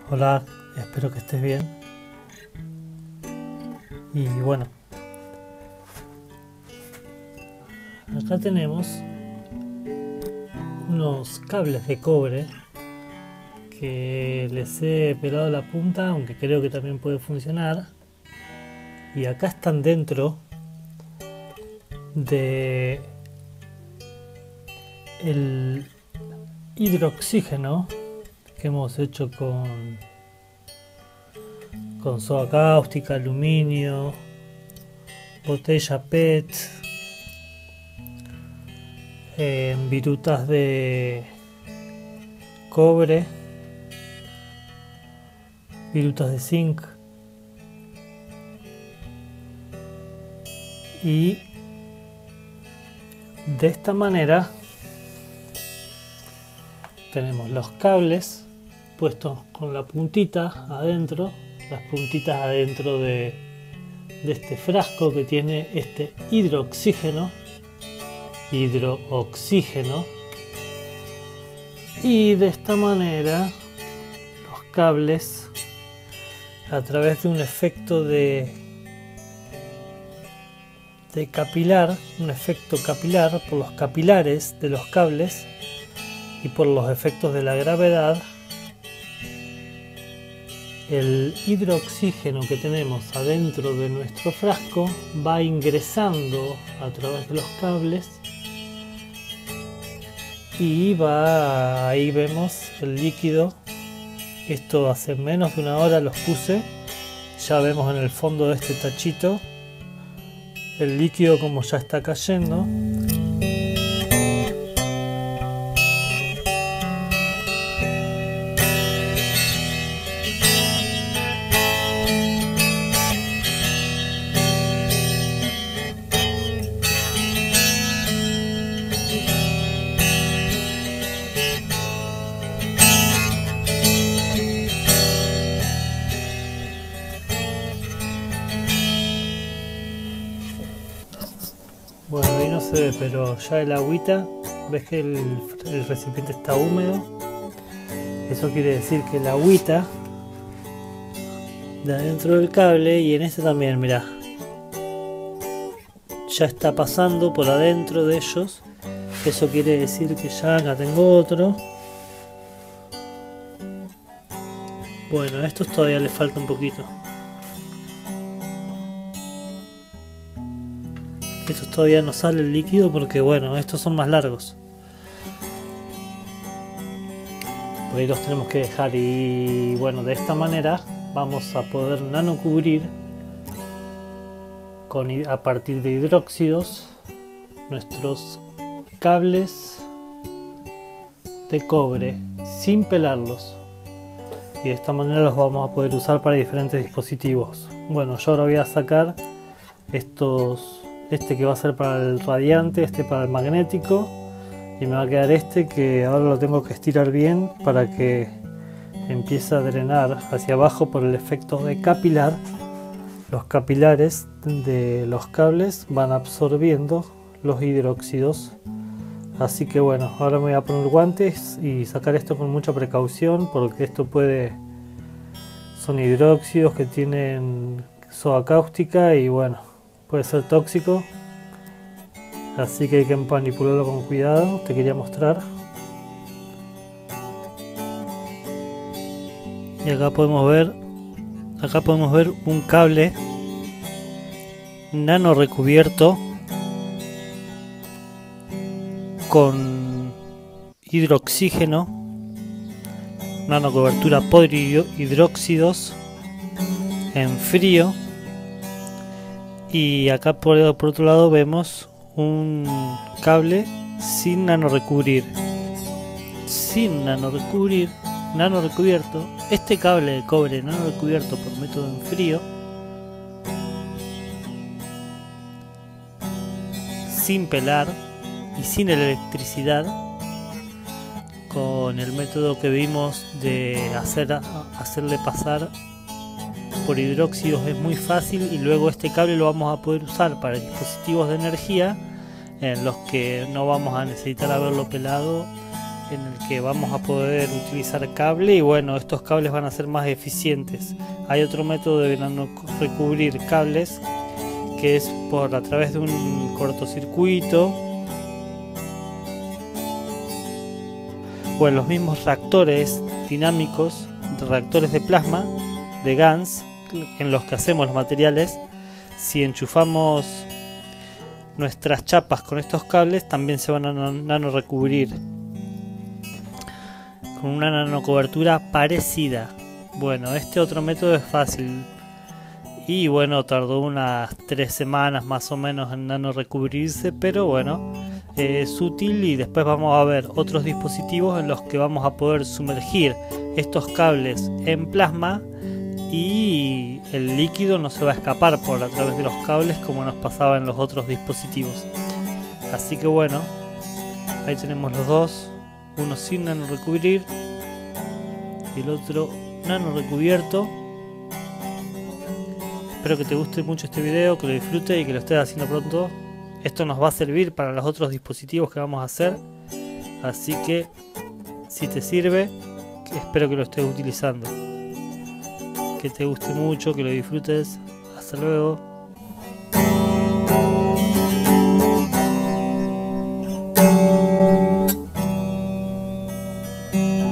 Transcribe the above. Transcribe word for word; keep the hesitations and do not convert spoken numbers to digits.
Hola, espero que estés bien. Y bueno, acá tenemos unos cables de cobre que les he pelado la punta, aunque creo que también puede funcionar. Y acá están dentro de el hidroxígeno que hemos hecho con, con soda cáustica, aluminio, botella P E T, eh, virutas de cobre, virutas de zinc y de esta manera tenemos los cables puestos con la puntita adentro, las puntitas adentro de, de este frasco que tiene este hidroxígeno, hidrooxígeno, y de esta manera los cables, a través de un efecto de, de capilar, un efecto capilar por los capilares de los cables y por los efectos de la gravedad, el hidroxígeno que tenemos adentro de nuestro frasco va ingresando a través de los cables y va, ahí vemos el líquido. Esto hace menos de una hora los puse, ya vemos en el fondo de este tachito el líquido como ya está cayendo. Bueno, ahí no se ve, pero ya el agüita, ves que el, el recipiente está húmedo. Eso quiere decir que el agüita de adentro del cable, y en este también, mirá, ya está pasando por adentro de ellos. Eso quiere decir que ya acá tengo otro. Bueno, a estos todavía les falta un poquito. Estos todavía no sale el líquido porque, bueno, estos son más largos. Por ahí los tenemos que dejar y, bueno, de esta manera vamos a poder nanocubrir con, a partir de hidróxidos nuestros cables de cobre sin pelarlos. Y de esta manera los vamos a poder usar para diferentes dispositivos. Bueno, yo ahora voy a sacar estos... Este que va a ser para el radiante, este para el magnético, y me va a quedar este que ahora lo tengo que estirar bien para que empiece a drenar hacia abajo por el efecto de capilar. Los capilares de los cables van absorbiendo los hidróxidos. Así que bueno, ahora me voy a poner guantes y sacar esto con mucha precaución, porque esto puede... son hidróxidos que tienen soda cáustica y bueno, puede ser tóxico, así que hay que manipularlo con cuidado. Te quería mostrar. Y acá podemos ver, acá podemos ver un cable nano recubierto con hidroxígeno, nano cobertura por hidróxidos en frío. Y acá por, por otro lado vemos un cable sin nano recubrir, sin nano recubrir, nano recubierto. Este cable de cobre nano recubierto por método en frío, sin pelar y sin electricidad, con el método que vimos de hacer, hacerle pasar por hidróxidos, es muy fácil. Y luego este cable lo vamos a poder usar para dispositivos de energía en los que no vamos a necesitar haberlo pelado en el que vamos a poder utilizar cable y bueno, estos cables van a ser más eficientes. Hay otro método de nano recubrir cables que es por a través de un cortocircuito. Bueno, los mismos reactores dinámicos, reactores de plasma de GaNs en los que hacemos los materiales, si enchufamos nuestras chapas con estos cables también se van a nano recubrir con una nanocobertura parecida. Bueno, este otro método es fácil y bueno, tardó unas tres semanas más o menos en nano recubrirse, pero bueno, eh, es útil. Y después vamos a ver otros dispositivos en los que vamos a poder sumergir estos cables en plasma y el líquido no se va a escapar por a través de los cables como nos pasaba en los otros dispositivos. Así que bueno, ahí tenemos los dos, uno sin nano recubrir y el otro nano recubierto. Espero que te guste mucho este video, que lo disfrutes y que lo estés haciendo pronto. Esto nos va a servir para los otros dispositivos que vamos a hacer, así que si te sirve, espero que lo estés utilizando. Que te guste mucho, que lo disfrutes. Hasta luego. Thank you.